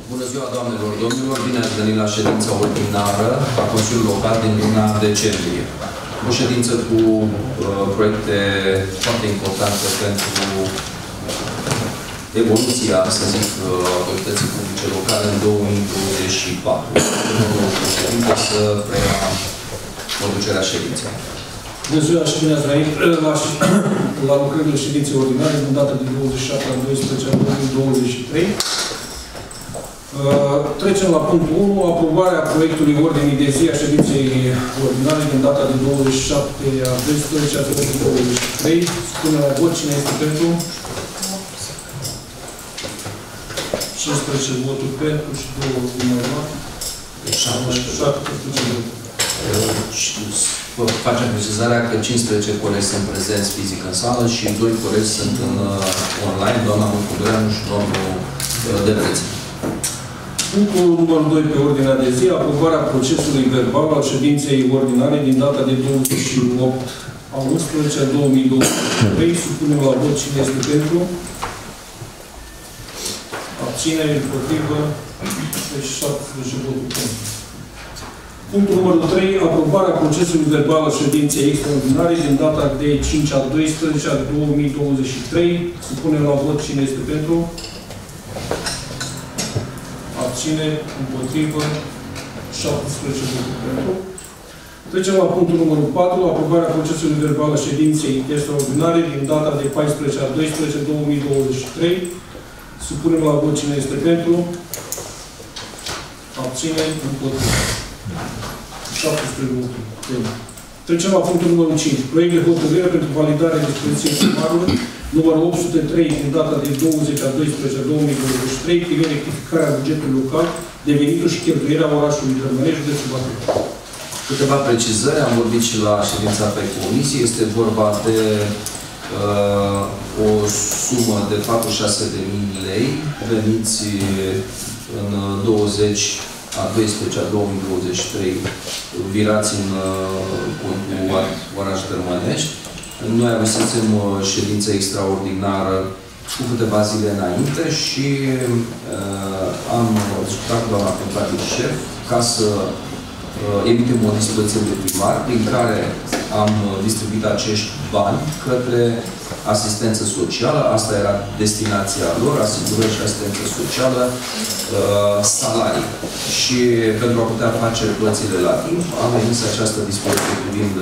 Bună ziua, doamnelor, domnilor! Bine ați venit la ședința ordinară a Consiliului Local din luna decembrie. O ședință cu proiecte foarte importante pentru evoluția, să zic, autorității publice locale în 2024. Domnul președinte să preia conducerea ședinței. Bună ziua și bine ați venit la lucrările ședinței ordinare din data de 27 a 12 a 2023. Trecem la punctul 1, aprobarea proiectului ordinii de zi a ședinței ordinare din data de 27 a 12 a 2023. Spune la vot cine este pentru. 15 voturi pentru și 2 voturi împotriva. 17. Facem precizarea că 15 colegi sunt prezenți fizic în sală și 2 colegi sunt în online, doamna Murcudeanu și domnul Debrețin. Punctul numărul 2 pe ordinea de zi, aprobarea procesului verbal al ședinței ordinare din data de 28 a 11 a 2023. Supunem la vot cine este pentru. Abținere, împotrivă, deci 17 voturi pentru. Punctul numărul 3, aprobarea procesului verbal al ședinței extraordinare din data de 5 a 12 a 2023. Supunem la vot cine este pentru. Abține, împotrivă, 17 voturi pentru. Trecem la punctul numărul 4, aprobarea procesului verbal a ședinței extraordinare din data de 14 a 12 a 2023. Supunem la vot cine este pentru. Abține, împotrivă. 17 voturi pentru. Trecem la punctul numărul 5. Proiect de hotărâre pentru validarea dispoziției primarului numărul 803 din data de 20 a 12 a 2023 privind rectificarea bugetului local de venituri și cheltuirea orașului Dărmănești, județul Bacău. Câteva precizări, am vorbit și la ședința pe comisie. Este vorba de o sumă de 46.000 lei veniți în 20 a 12 a 2023 virați în contul oraș Dărmănești. Noi avusesem ședință extraordinară cu câteva zile înainte și am discutat cu doamna contabil șef ca să emitem o dispoziție de primar prin care am distribuit acești bani către asistență socială. Asta era destinația lor, asigurări și asistență socială, salarii. Și pentru a putea face plățile la timp, am emis această dispoziție privind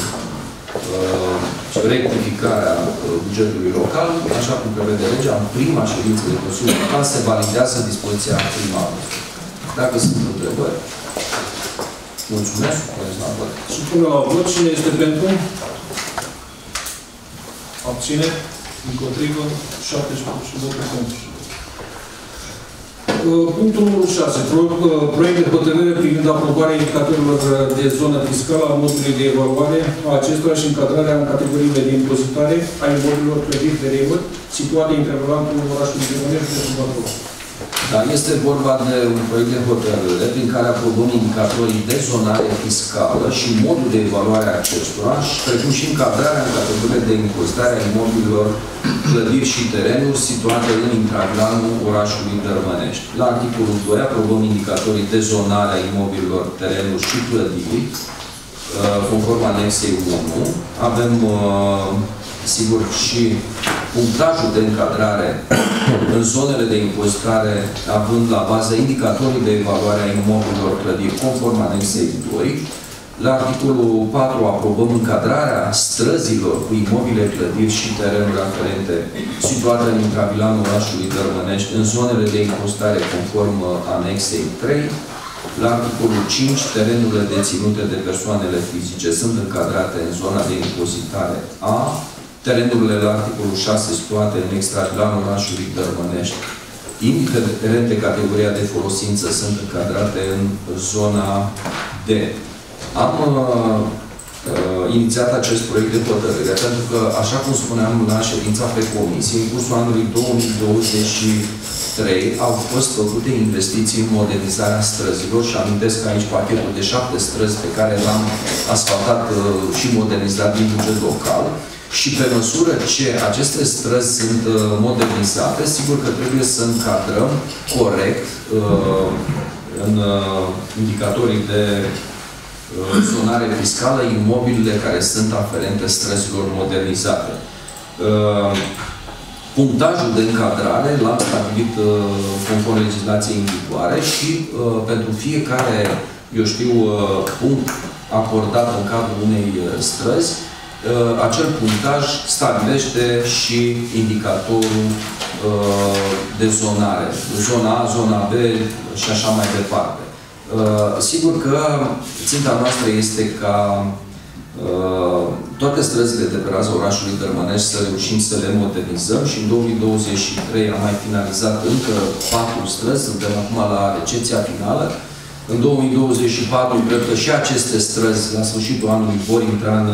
rectificarea bugetului local, așa cum prevede legea, în prima ședință de Consiliul Local se validează dispoziția primarului. Dacă sunt întrebări, mulțumesc. Supune la vot cine este pentru. Abține, împotrivă, 17 și voturi pentru. Punctul numărul 6. Proiect de hotărâre privind aprobarea indicatorilor de zonă fiscală a modului de evaluare a acestora și încadrarea în categoriile de impozitare a imobililor clădiri de remăt situate în intervalantul orașului Dărmănești, județul Bacău. Da, este vorba de un proiect de hotărâre prin care aprobăm indicatorii de zonare fiscală și modul de evaluare a acestora, precum și încadrarea în categoriile de impozitare a imobililor, clădiri și terenuri situate în intragranul orașului Dărmănești. La articolul 2 aprobăm indicatorii de zonare a imobililor, terenuri și clădiri, conform anexei 1. Avem, sigur, și punctajul de încadrare în zonele de impozitare, având la bază indicatorii de evaluare a imobililor clădiri, conform anexei 2. La articolul 4 aprobăm încadrarea străzilor cu imobile, clădiri și terenuri aferente situate în intravilanul orașului Dărmănești, în zonele de impozitare conform anexei 3. La articolul 5, terenurile deținute de persoanele fizice sunt încadrate în zona de impozitare A. Terenurile la articolul 6 situate în extravilanul orașului Dărmănești, indiferent de categoria de folosință, sunt încadrate în zona D. Am inițiat acest proiect de hotărâre pentru că, așa cum spuneam la ședința pe comisie, în cursul anului 2023 au fost făcute investiții în modernizarea străzilor și amintesc aici pachetul de 7 străzi pe care l-am asfaltat și modernizat din buget local. Și pe măsură ce aceste străzi sunt modernizate, sigur că trebuie să încadrăm corect în indicatorii de zonare fiscală imobilele care sunt aferente străzilor modernizate. Punctajul de încadrare l-am stabilit conform legislației în vigoare și pentru fiecare, eu știu, punct acordat în cadrul unei străzi, acel punctaj stabilește și indicatorul de zonare. Zona A, zona B și așa mai departe. Sigur că ținta noastră este ca toate străzile de pe raza orașului Dărmănești să reușim să le modernizăm și în 2023 am mai finalizat încă 4 străzi, suntem acum la recepția finală. În 2024 cred că și aceste străzi la sfârșitul anului vor intra în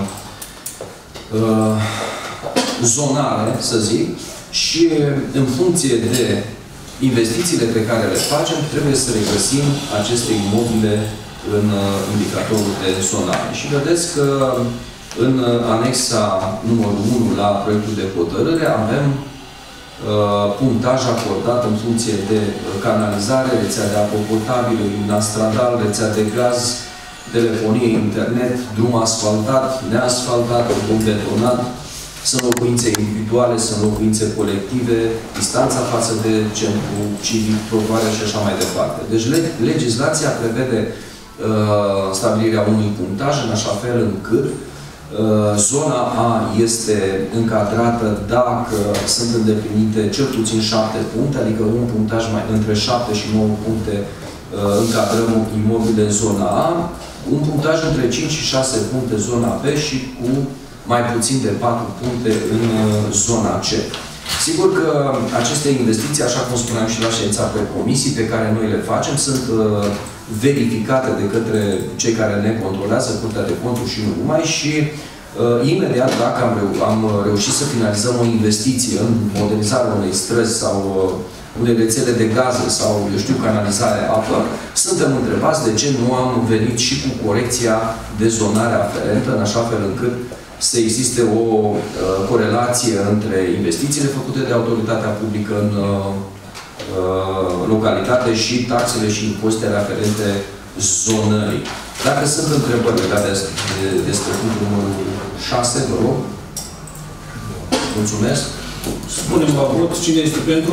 zonare, să zic, și în funcție de investițiile pe care le facem, trebuie să regăsim aceste imobile în indicatorul de zonare. Și vedeți că în anexa numărul 1 la proiectul de hotărâre avem punctaj acordat în funcție de canalizare, rețea de apă potabilă, lumina stradal, rețea de gaz, telefonie, internet, drum asfaltat, neasfaltat, drum betonat, sunt locuințe individuale, sunt locuințe colective, distanța față de centru civic, trotuare și așa mai departe. Deci legislația prevede stabilirea unui punctaj în așa fel încât zona A este încadrată dacă sunt îndeplinite cel puțin 7 puncte, adică un punctaj între 7 și 9 puncte încadrăm imobile în zona A, un punctaj între 5 și 6 puncte zona B și cu mai puțin de 4 puncte în zona C. Sigur că aceste investiții, așa cum spuneam și la ședința pe comisii pe care noi le facem, sunt verificate de către cei care ne controlează, Curtea de Conturi și nu numai, și imediat dacă am reușit să finalizăm o investiție în modernizarea unei străzi sau unei rețele de gaze sau, eu știu, canalizare apă, suntem întrebați de ce nu am venit și cu corecția de zonare aferentă, în așa fel încât să existe o corelație între investițiile făcute de autoritatea publică în localitate și taxele și impozitele aferente zonării. Dacă sunt întrebări legate despre punctul numărul 6, vă rog. Mulțumesc. Spunem la vot cine este pentru.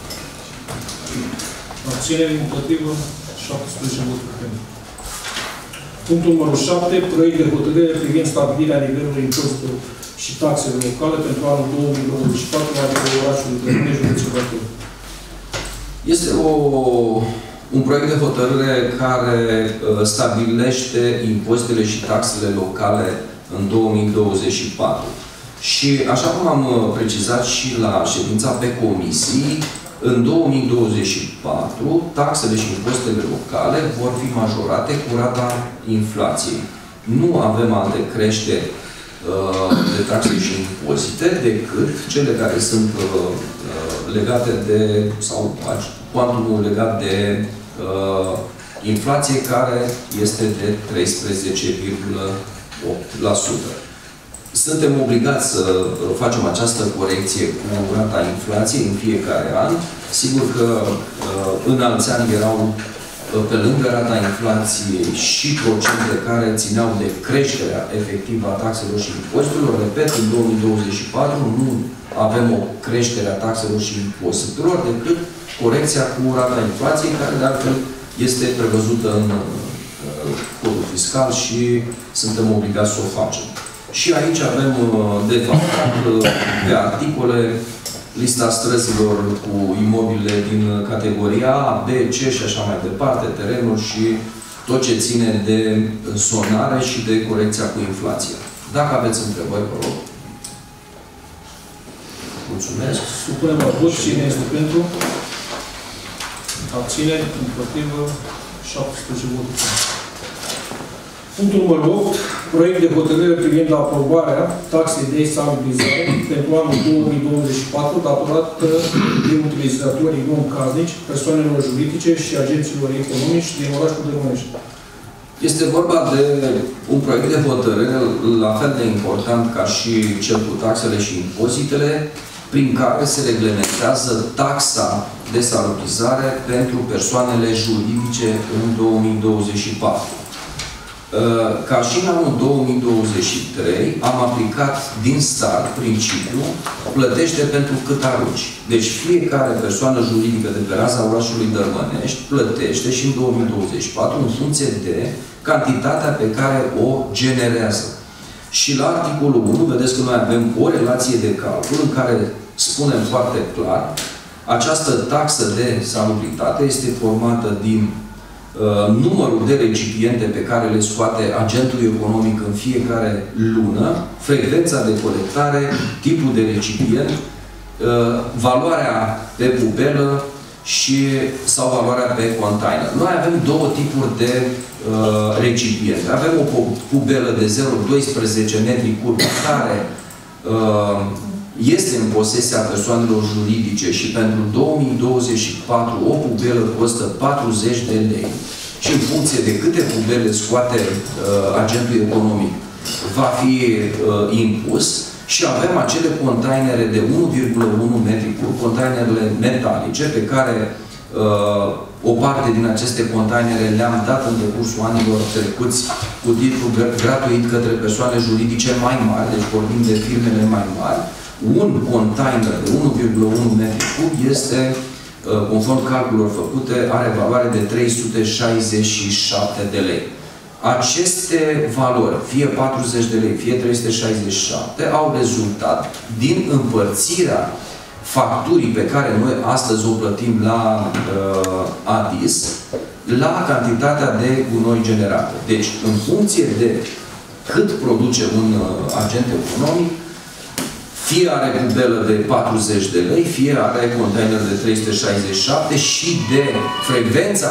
Abținere împotrivă, 17 voturi pentru. Punctul numărul 7, proiect de hotărâre privind stabilirea nivelului impozitelor și taxelor locale pentru anul 2024 la nivelul orașului Dărmănești, județul Bacău. Este un proiect de hotărâre care stabilește impozitele și taxele locale în 2024. Și așa cum am precizat și la ședința pe comisii, în 2024, taxele și impozitele locale vor fi majorate cu rata inflației. Nu avem alte creșteri de taxe și impozite decât cele care sunt legate de, sau cuantumul legat de inflație, care este de 13,8%. Suntem obligați să facem această corecție cu rata inflației în fiecare an. Sigur că în alți ani erau pe lângă rata inflației și procente care țineau de creșterea efectivă a taxelor și impozitelor. Repet, în 2024 nu avem o creștere a taxelor și impozitelor decât corecția cu rata inflației, care de altfel este prevăzută în codul fiscal și suntem obligați să o facem. Și aici avem de fapt pe articole lista străzilor cu imobile din categoria A, B, C și așa mai departe, terenuri și tot ce ține de zonare și de corecția cu inflația. Dacă aveți întrebări, vă rog. Mulțumesc. Supunem la vot. Cine este pentru? Abțineri, împotrivă, 17 voturi. Punctul numărul 8. Proiect de hotărâre privind aprobarea taxei de stabilizare pentru anul 2024 datorată de utilizatorii non-casnici, persoanelor juridice și agenților economici din orașul Dărmănești. Este vorba de un proiect de hotărâre, la fel de important ca și cel cu taxele și impozitele, prin care se reglementează taxa de salubrizare pentru persoanele juridice în 2024. Ca și în anul 2023, am aplicat din start principiul plătește pentru cât arunci. Deci fiecare persoană juridică de pe raza orașului Dărmănești plătește și în 2024 în funcție de cantitatea pe care o generează. Și la articolul 1, vedeți că noi avem o relație de calcul în care spunem foarte clar această taxă de salubritate este formată din numărul de recipiente pe care le scoate agentul economic în fiecare lună, frecvența de colectare, tipul de recipient, valoarea pe pubelă sau valoarea pe container. Noi avem două tipuri de recipiente. Avem o pubelă de 0,12 metri curbi care este în posesia persoanelor juridice și pentru 2024 o pubelă costă 40 de lei. Și în funcție de câte pubele scoate agentul economic va fi impus. Și avem acele containere de 1,1 metri cub, containerele metalice, pe care o parte din aceste containere le-am dat în decursul anilor trecuți cu titlu gratuit către persoane juridice mai mari, deci vorbim de firmele mai mari. Un container de 1,1 metri cub este, conform calculelor făcute, are valoare de 367 de lei. Aceste valori, fie 40 de lei, fie 367, au rezultat din împărțirea facturii pe care noi astăzi o plătim la ADIS, la cantitatea de gunoi generată. Deci, în funcție de cât produce un agent economic, fie are pubelă de 40 de lei, fie are container de 367 și de frecvența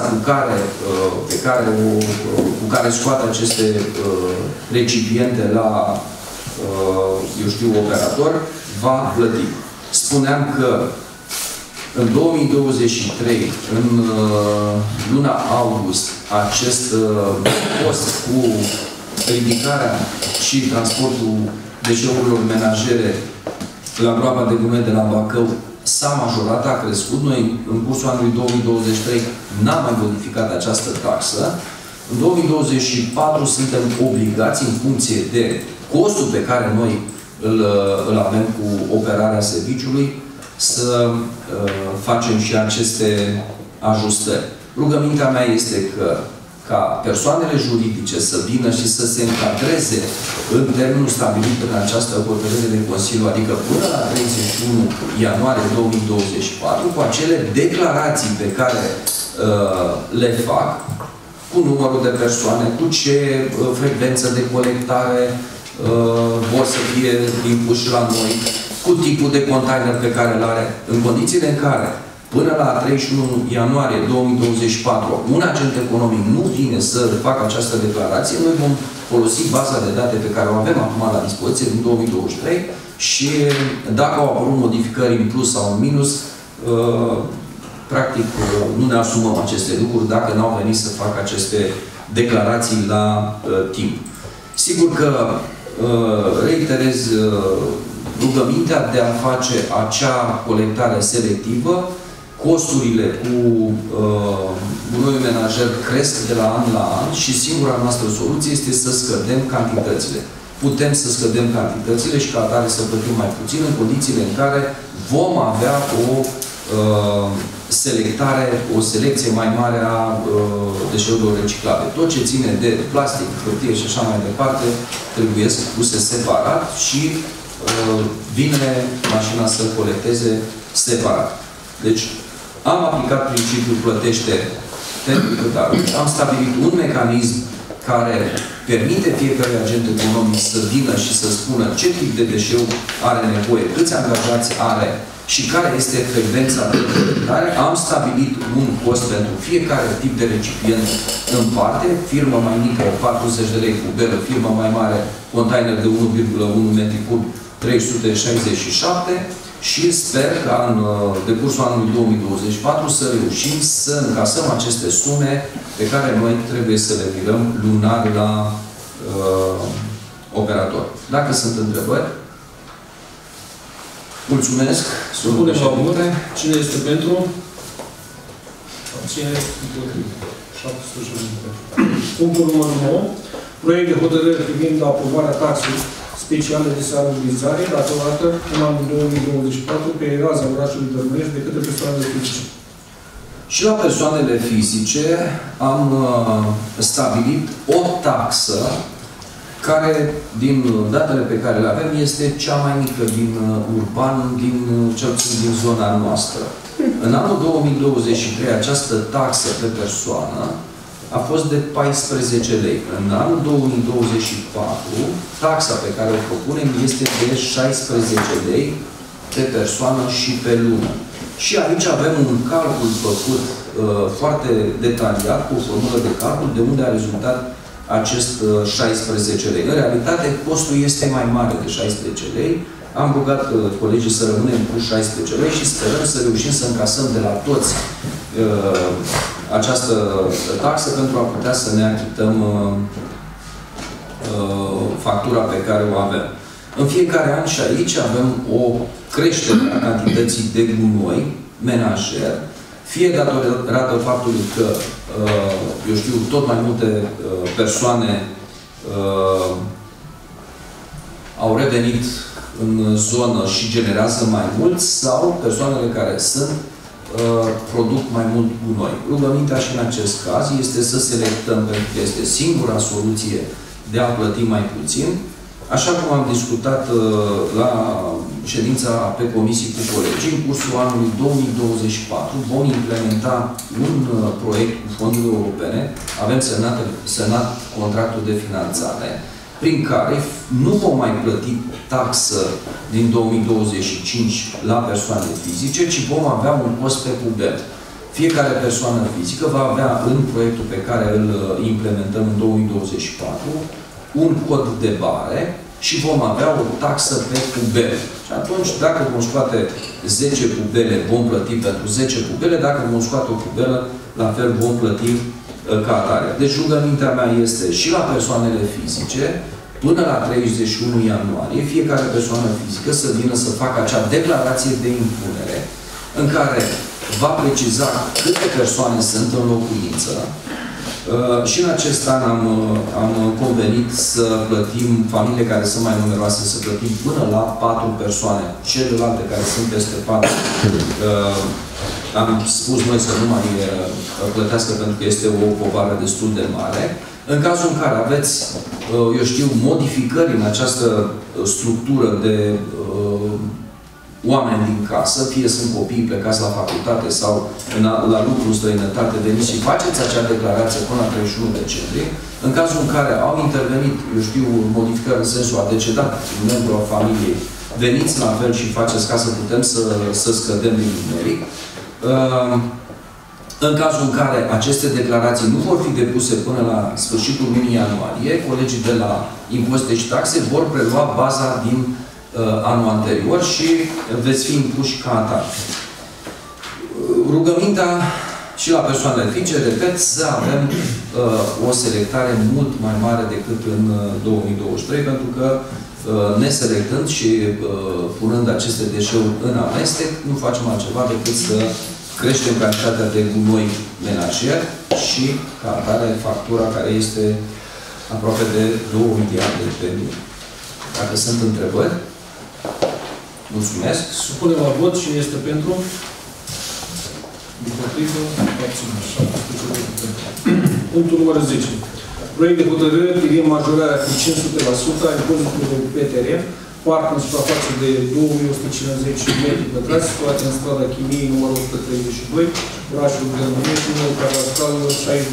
cu care scoate aceste recipiente la, eu știu, operator, va plăti. Spuneam că în 2023, în luna august, acest cost cu ridicarea și transportul deșeurilor menajere la groapa de gunoi de la Bacău s-a majorat, a crescut. Noi, în cursul anului 2023, n-am mai modificat această taxă. În 2024 suntem obligați, în funcție de costul pe care noi îl avem cu operarea serviciului, să facem și aceste ajustări. Rugămintea mea este ca persoanele juridice să vină și să se încadreze în termenul stabilit în această hotărâre de Consiliu, adică până la 31 ianuarie 2024, cu acele declarații pe care le fac, cu numărul de persoane, cu ce frecvență de colectare vor să fie impuși la noi, cu tipul de container pe care îl are, în condițiile în care până la 31 ianuarie 2024, un agent economic nu vine să facă această declarație, noi vom folosi baza de date pe care o avem acum la dispoziție din 2023 și dacă au apărut modificări în plus sau în minus, practic nu ne asumăm aceste lucruri dacă n-au venit să facă aceste declarații la timp. Sigur că reiterez rugămintea de a face acea colectare selectivă. Costurile cu gunoiul menajer cresc de la an la an și singura noastră soluție este să scădem cantitățile. Putem să scădem cantitățile și ca atare să plătim mai puțin în condițiile în care vom avea o selecție mai mare a deșeurilor reciclate. Tot ce ține de plastic, hârtie și așa mai departe trebuie puse separat și vine mașina să colecteze separat. Deci, am aplicat principiul plătește pentru cât arunci. Am stabilit un mecanism care permite fiecare agent economic să vină și să spună ce tip de deșeu are nevoie, câți angajați are și care este frecvența de colectare. Am stabilit un cost pentru fiecare tip de recipient în parte, firmă mai mică, 40 de lei cu belă, firmă mai mare, container de 1,1 metri cub, 367 și sper ca în decursul anului 2024 să reușim să încasăm aceste sume pe care noi trebuie să le virăm lunar la operator. Dacă sunt întrebări, mulțumesc. Supunem la vot. Cine este pentru? Abținere? Împotrivă. 770. Punctul numărul 9. Proiect de hotărâre privind aprobarea taxei speciale de salubrizare datorată în anul 2024 pe raza orașului Dărmănești de către persoanele fizice. Și la persoanele fizice am stabilit o taxă care, din datele pe care le avem, este cea mai mică din urban, cel puțin din zona noastră. În anul 2023, această taxă pe persoană a fost de 14 lei. În anul 2024, taxa pe care o propunem este de 16 lei pe persoană și pe lună. Și aici avem un calcul făcut foarte detaliat, cu o formulă de calcul, de unde a rezultat acest 16 lei. În realitate, costul este mai mare de 16 lei. Am rugat colegii să rămânem cu 16 lei și sperăm să reușim să încasăm de la toți această taxă pentru a putea să ne achităm factura pe care o avem. În fiecare an și aici avem o creștere a cantității de gunoi menajer, fie datorată faptului că, eu știu, tot mai multe persoane au revenit în zonă și generează mai mult, sau persoanele care sunt produc mai mult gunoi. Rugămintea și în acest caz este să selectăm, pentru că este singura soluție de a plăti mai puțin. Așa cum am discutat la ședința pe comisii cu colegii, în cursul anului 2024 vom implementa un proiect cu fonduri europene, avem semnat contractul de finanțare, prin care nu vom mai plăti taxă din 2025 la persoane fizice, ci vom avea un cost pe cubet. Fiecare persoană fizică va avea în proiectul pe care îl implementăm în 2024 un cod de bare și vom avea o taxă pe cubele. Și atunci, dacă vom scoate 10 cubele, vom plăti pentru 10 cubele, dacă vom scoate o cubelă, la fel vom plăti ca atare. Deci rugămintea mea este și la persoanele fizice, până la 31 ianuarie, fiecare persoană fizică să vină să facă acea declarație de impunere, în care va preciza câte persoane sunt în locuință. Și în acest an am convenit să plătim familiile care sunt mai numeroase, să plătim până la 4 persoane. Celelalte care sunt peste 4 am spus noi să nu mai plătească pentru că este o povară destul de mare. În cazul în care aveți, eu știu, modificări în această structură de oameni din casă, fie sunt copiii plecați la facultate sau la lucru în străinătate, veniți și faceți acea declarație până la 31 decembrie. În cazul în care au intervenit, eu știu, modificări în sensul a decedat un membru al familiei, veniți la fel și faceți ca să putem să scădem din numeric. În cazul în care aceste declarații nu vor fi depuse până la sfârșitul lunii ianuarie, colegii de la impozite și taxe vor prelua baza din anul anterior și veți fi impuși ca atare. Rugămintea și la persoanele fizice, repet, să avem o selectare mult mai mare decât în 2023, pentru că neselectând și punând aceste deșeuri în amestec, nu facem altceva decât să creștem cantitatea de gunoi menajer și ca atare factura care este aproape de 2 miliarde pe lună. Dacă sunt întrebări, mulțumesc. Supunem la vot. Cine este pentru? Împotrivă. Abținere. 770. Punctul numărul 10. Proiect de hotărâre privind majorarea cu 500% a impozitului de PTR, parc în suprafață de 2150 metri pătrați, situate în strada Chimiei, numărul 132, orașul Dărmănești, numărul cadastralului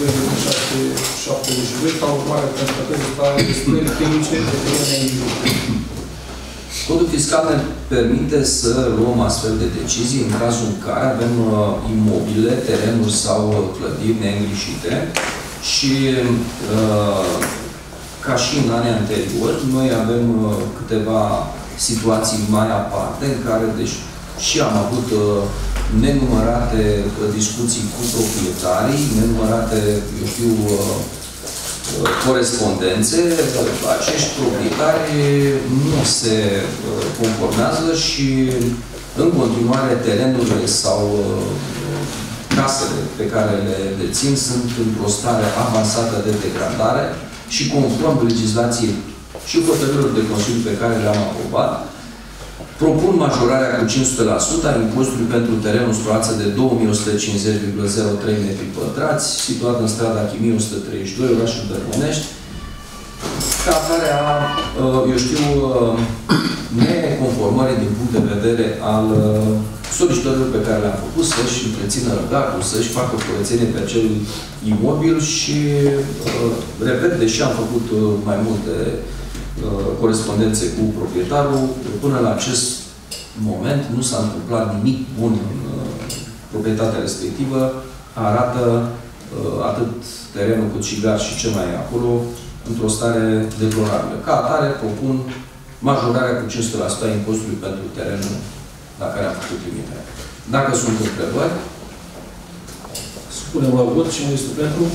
62.672, ca urmare a constatării de stări chimice de terenă industrie. Codul fiscal ne permite să luăm astfel de decizii în cazul în care avem imobile, terenuri sau clădiri neîngrijite și ca și în anii anteriori, noi avem câteva situații mai aparte în care, deci, și am avut nenumărate discuții cu proprietarii, nenumărate, eu știu, corespondențe. Acești proprietari nu se conformează și în continuare terenurile sau casele pe care le dețin sunt într-o stare avansată de degradare și conform legislației și hotărârilor de Consiliu pe care le-am aprobat, propun majorarea cu 500% a impozitului pentru terenul suprafață de 2150,03 metri pătrați, situat în strada Chimie 132, orașul Dărmănești, ca care a, eu știu, neconformării din punct de vedere al solicitărilor pe care le-am făcut să-și întrețină răbdacul, să-și facă curățenie pe acel imobil și, repet, deși am făcut mai multe corespondențe cu proprietarul, până la acest moment nu s-a întâmplat nimic bun în proprietatea respectivă, arată atât terenul cât și gar și ce mai e acolo într-o stare deplorabilă. Ca atare propun majorarea cu 500% a impozitului pentru terenul la care am făcut trimiterea. Dacă sunt întrebări, supunem la vot. Cine este pentru?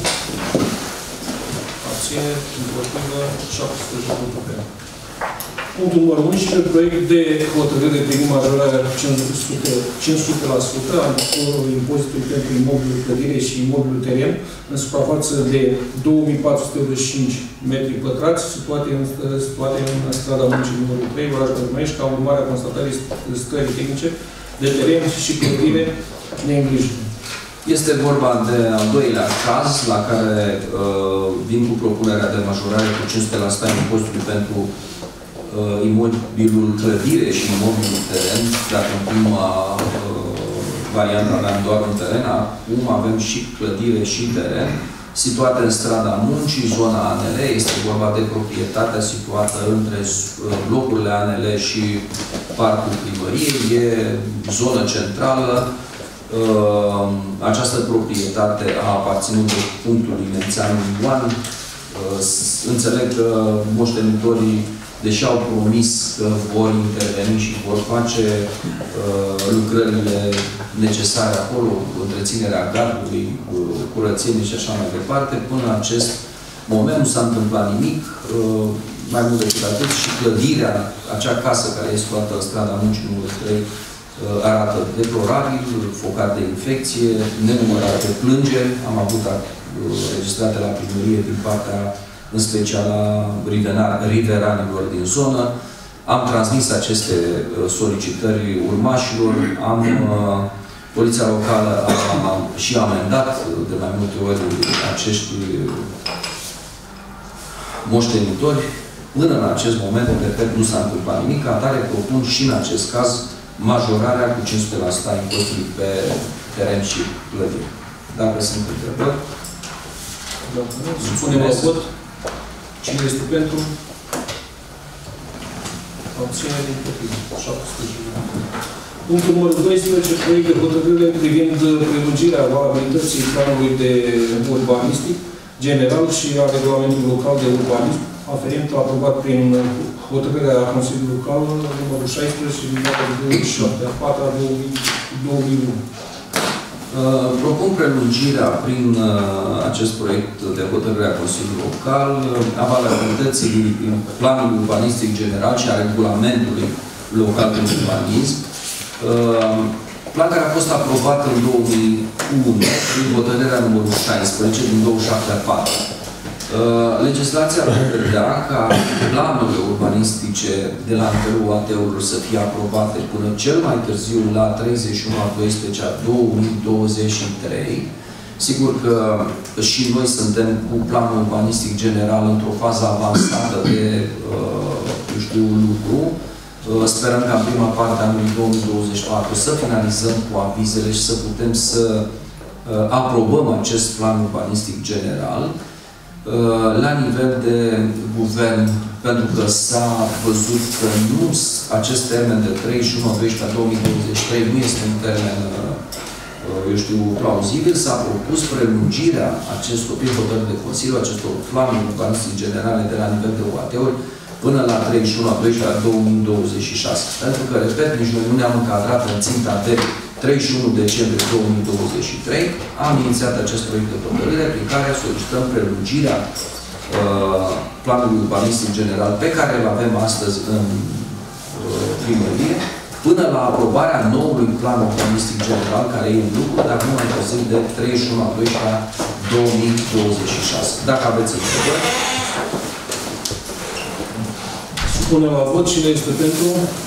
Abține, împotrivă, 17 pentru. Punctul numărul 11, proiect de hotărâre privind majorarea cu 500% a impozitului pentru imobilul clădire și imobilul teren în suprafață de 2485 metri pătrați, situate în strada Muncii numărul 3, orașul Dărmănești, ca urmare a constatării stării tehnice de teren și clădire neîngrijite. Este vorba de al doilea caz la care vin cu propunerea de majorare cu 500% a impozitului pentru imobilul clădire și imobilul teren. Dacă în prima variantă aveam doar un teren, acum avem și clădire și teren, situate în strada Muncii, zona ANL. Este vorba de proprietatea situată între blocurile ANL și parcul primăriei. E zonă centrală. Această proprietate a aparținut de punctul Imențeanu Ioan. Înțeleg că moștenitorii, deși au promis că vor interveni și vor face lucrările necesare acolo, întreținerea gardului, curățenie și așa mai departe, până în acest moment nu s-a întâmplat nimic. Mai mult decât atât, și clădirea, acea casă care este situată în strada Muncii numărul 3, arată deplorabil, focat de infecție, nenumărate plângeri. Am avut registrate la primărie din partea, în special a riveranilor din zonă. Am transmis aceste solicitări urmașilor. Poliția locală a și amendat de mai multe ori acești moștenitori. Până în acest moment, repet, nu s-a întâmplat nimic. Ca atare propun și în acest caz majorarea cu 500% a impozitului pe teren și clădire. Dacă sunt întrebări. Supunem la vot. Cine este pentru? Abținere din împotrivă. 17. Punctul numărul 12, proiect de hotărâre privind prelungirea valabilității planului de urbanistic general și a regulamentului local de urbanism aferent aprobat prin hotărârea Consiliului Local numărul 16 din data de 27 a 4 a 2001. Propun prelungirea prin acest proiect de hotărâre a Consiliului Local a valabilității planului urbanistic general și a regulamentului local de urbanism. Plan care a fost aprobat în 2001 prin hotărârea numărul 16 din 27 a 4. Legislația prevedea ca planurile urbanistice de la nivelul UAT-urilor să fie aprobate până cel mai târziu la 31 a 12 a 2023. Sigur că și noi suntem cu planul urbanistic general într-o fază avansată de, eu știu, lucru. Sperăm ca în prima parte a anului 2024 să finalizăm cu avizele și să putem să aprobăm acest plan urbanistic general. La nivel de guvern, pentru că s-a văzut că nu, acest termen de 31/12/2023 nu este un termen, eu știu, plauzibil, s-a propus prelungirea acestor, prin hotărâri de Consiliu, acestor planuri urbanistic generale de la nivel de UAT-uri până la 31/12/2026. Pentru că, repet, nici noi nu ne-am încadrat în ținta de 31 decembrie 2023, am inițiat acest proiect de hotărâre prin care solicităm prelungirea planului urbanistic general pe care îl avem astăzi în primărie, până la aprobarea noului plan urbanistic general, care e în lucru, dar nu mai târziu de 31/12/2026. Dacă aveți întrebări. Supunem la vot. Cine este pentru?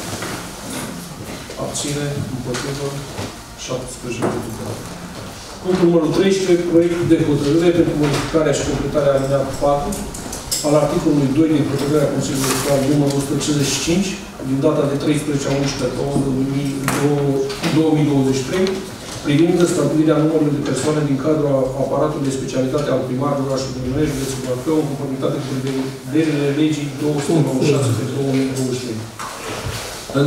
Abține, împotrivă, 17 pentru. Punctul numărul 13, proiect de hotărâre pentru modificarea și completarea alineatului 4 al articolului 2 din hotărârea Consiliului Local numărul 155 din data de 13/11/2023 privind stabilirea numărului de persoane din cadrul aparatului de specialitate al primarului orașului Mănești, județul Bacău, în conformitate cu prevederile legii 296/2023. În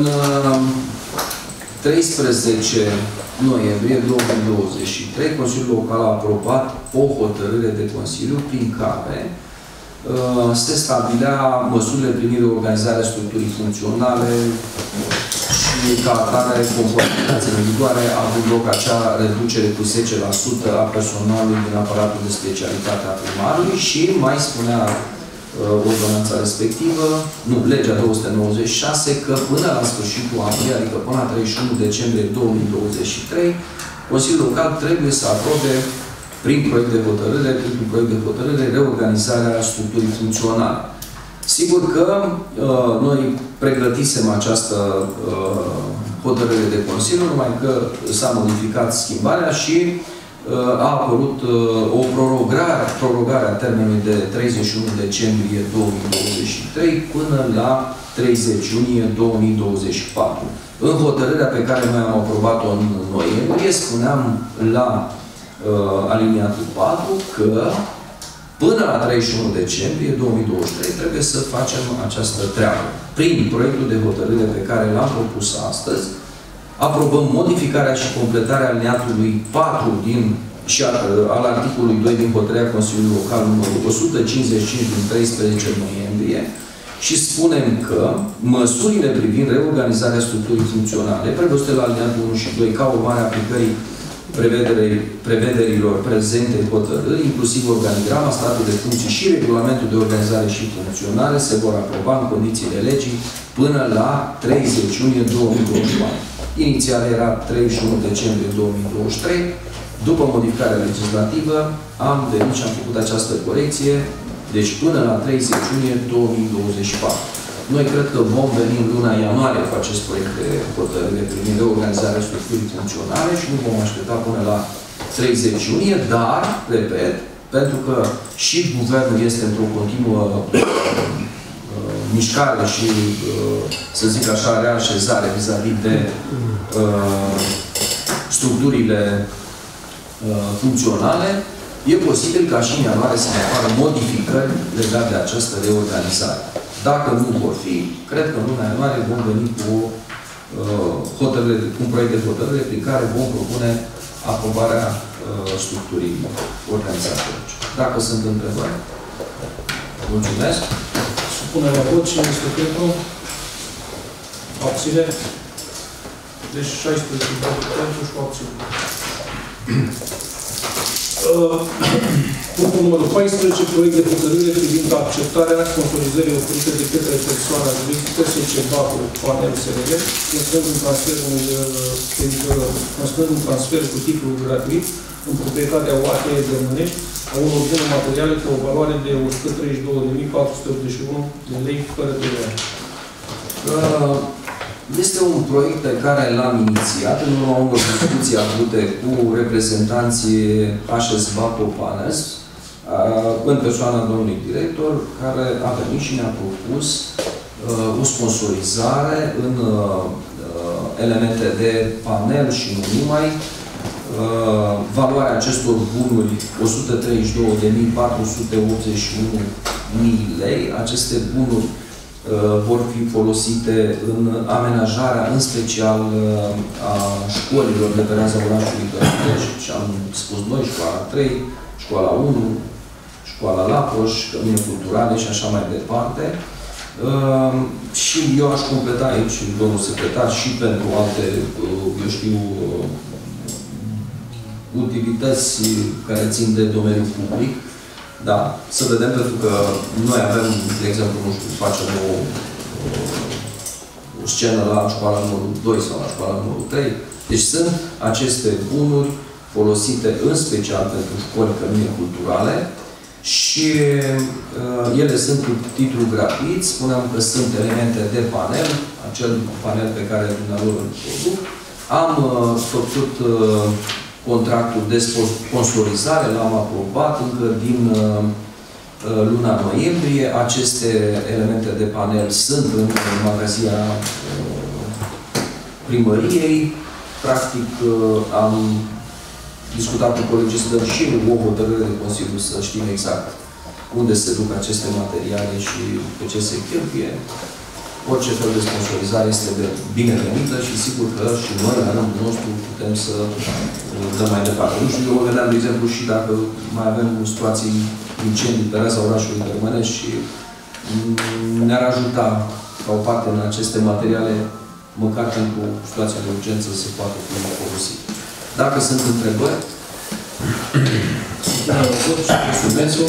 13 noiembrie 2023, Consiliul Local a aprobat o hotărâre de Consiliu prin care se stabilea măsurile privind organizarea structurii funcționale și ca atare conformități în vigoare a avut loc acea reducere cu 10% a personalului din aparatul de specialitate a primarului și mai spunea ordonanța respectivă, nu, legea 296, că până la sfârșitul anului, adică până la 31 decembrie 2023, Consiliul Local trebuie să aprobe prin proiect de hotărâre, reorganizarea structurii funcționale. Sigur că noi pregătisem această hotărâre de Consiliu, numai că s-a modificat schimbarea și a apărut o prorogare a termenului de 31 decembrie 2023 până la 30 iunie 2024. În hotărârea pe care noi am aprobat-o în noiembrie, spuneam la aliniatul 4 că până la 31 decembrie 2023 trebuie să facem această treabă. Prin proiectul de hotărâre pe care l-am propus astăzi, aprobăm modificarea și completarea aliniatului 4 al articolului 2 din hotărârea Consiliului Local numărul 155 din 13 noiembrie și spunem că măsurile privind reorganizarea structurii funcționale prevăzute la aliniatul 1 și 2 ca urmare a aplicării prevederilor prezente în hotărâri, inclusiv organigrama, statul de funcții și regulamentul de organizare și funcționare, se vor aproba în condițiile legii până la 30 iunie 2024. Inițial era 31 decembrie 2023. După modificarea legislativă, am venit și am făcut această corecție, deci până la 30 iunie 2024. Noi cred că vom veni în luna ianuarie cu acest proiect de hotărâre privind reorganizarea structurii funcționale și nu vom aștepta până la 30 iunie, dar, repet, pentru că și guvernul este într-o continuă mișcare și, să zic așa, reașezare vis-a-vis de structurile funcționale, e posibil ca și în ianuarie să mai apară modificări legate de această reorganizare. Dacă nu vor fi, cred că în luna ianuarie vom veni cu un proiect de hotărâre prin care vom propune aprobarea structurii organizatorice. Dacă sunt întrebări. Mulțumesc. Supune la vot. Cine este pentru? Abține. Deci 16 pentru și o abține. Punctul numărul 14, proiect de hotărâre privind acceptarea sponsorizării oferite de către persoana juridică SC Bacău Panel SRL, constând un transfer cu titlu gratuit în proprietatea UAT de Mănești a unor bunuri materiale cu o valoare de 132.481 de lei fără TVA. Este un proiect pe care l-am inițiat în urma unor discuții avute cu reprezentanții HS Bacău Panels, în persoana domnului director, care a venit și ne-a propus o sponsorizare în elemente de panel și nu numai. Valoarea acestor bunuri 132.481 lei. Aceste bunuri vor fi folosite în amenajarea, în special, a școlilor de pe raza orașului Călăunești. Și am spus noi, școala 3, școala 1, școala Lapoș, cămine culturale și așa mai departe. Și eu aș completa aici, domnul secretar, și pentru alte, eu știu, utilități care țin de domeniul public. Da, să vedem, pentru că noi avem, de exemplu, nu știu, facem o scenă la școala numărul 2 sau la școala numărul 3. Deci sunt aceste bunuri folosite în special pentru școli cămine culturale și ele sunt cu titlu gratuit. Spuneam că sunt elemente de panel, acel panel pe care dumneavoastră îl produc. Am făcut contractul de sponsorizare, l-am aprobat încă din luna noiembrie. Aceste elemente de panel sunt în magazia primăriei. Practic, am discutat cu colegii să dăm și o hotărâre de Consiliu, să știm exact unde se duc aceste materiale și pe ce se cheltuie. Orice fel de sponsorizare este binevenită și sigur că și noi, la rândul nostru, putem să dăm mai departe. Nu știu, eu mă vedeam, de exemplu, și dacă mai avem situații incendii pe raza orașului Gărmănești și ne-ar ajuta ca o parte în aceste materiale, măcar pentru situația de urgență, să poată fi folosit. Dacă sunt întrebări, subvenționul,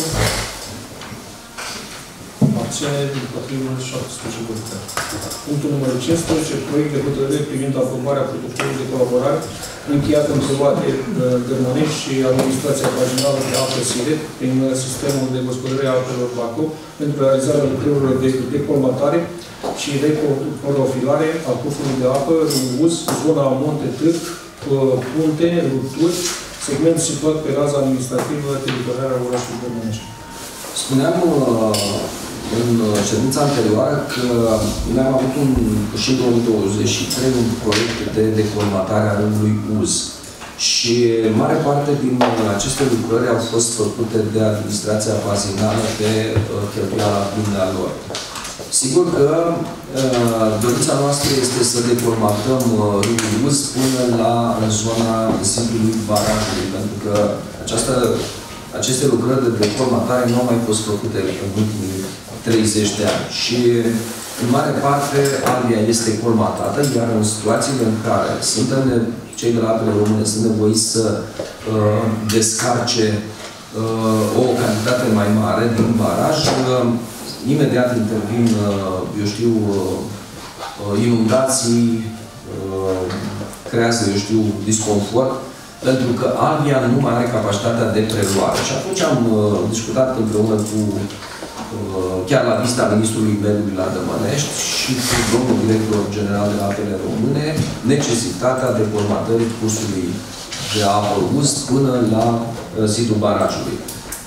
acțiune din Patrimonul 17 votare. Punctul numărul 15, proiect de hotărâre privind aprobarea protocolului de colaborare încheiat între UATE Gărmănești și Administrația Paginală de Apă Siret prin sistemul de gospodărire a apelor Bacău pentru realizarea lucrărilor de decolmatare și reprofilare a cursului de apă, Râul, zona Monte Târg, punte, rupturi, segment situat pe raza administrativă teritorială a orașului Gărmănești. Spuneam în ședința anterioară că noi am avut și în 2023 un proiect de decolmatare a râului Uz. Și mare parte din aceste lucrări au fost făcute de administrația bazinală pe cheltuiala lor. Sigur că dorința noastră este să decolmatăm râul Uz până la zona zidului barajului, pentru că aceste lucrări de decolmatare nu au mai fost făcute în ultimii 30 de ani. Și în mare parte Albia este colmatată, iar în situațiile în care cei de la Apele Române sunt nevoiți să descarce o cantitate mai mare din baraj, imediat intervin, eu știu, inundații, creează, eu știu, disconfort, pentru că Albia nu mai are capacitatea de preluare. Și atunci am discutat împreună cu, chiar la vista Ministrului Mediului la Dămănești și cu domnul director general de Apele Române, necesitatea decolmatării cursului de apă Uz până la zidul barajului.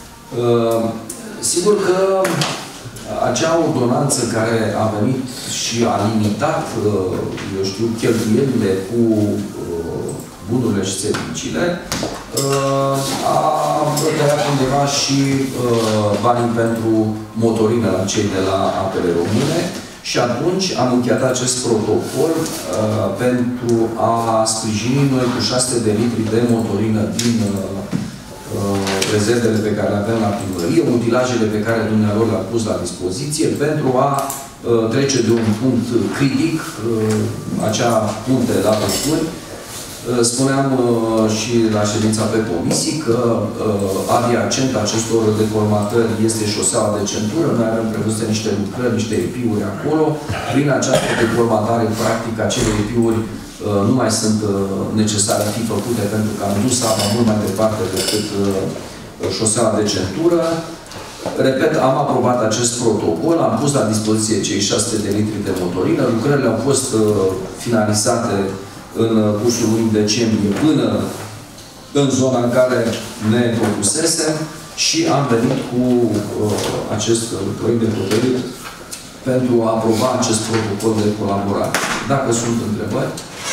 Sigur că acea ordonanță care a venit și a limitat, eu știu, cheltuielile cu bunurile și serviciile, a tăiat undeva și banii pentru motorină la cei de la Apele Române și atunci am încheiat acest protocol pentru a sprijini noi cu 600 de litri de motorină din rezervele pe care le avem la primărie, utilajele pe care dumneavoastră le-a pus la dispoziție pentru a trece de un punct critic, acea punte la Păscuri. Spuneam și la ședința pe comisii că adiacent acestor decolmatări este șoseaua de centură. Noi avem prevăzute niște lucrări, niște epiuri acolo. Prin această decolmatare, practic, acele epiuri nu mai sunt necesare a fi făcute pentru că am dus apa mult mai departe decât șoseaua de centură. Repet, am aprobat acest protocol, am pus la dispoziție cei 600 de litri de motorină. Lucrările au fost finalizate în cursul lunii decembrie până în zona în care ne propusesem și am venit cu acest proiect de hotărâre pentru a aproba acest protocol de colaborare. Dacă sunt întrebări,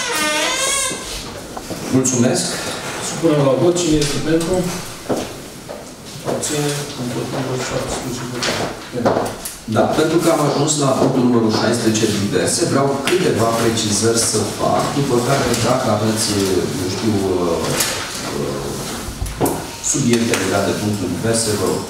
mulțumesc. Supunem la vot. Cine este pentru? Abține. Împotrivă 17. Da, pentru că am ajuns la punctul numărul 16 diverse, vreau câteva precizări să fac, după care, dacă aveți, eu știu, subiecte legate de punctul diverse, vă rog.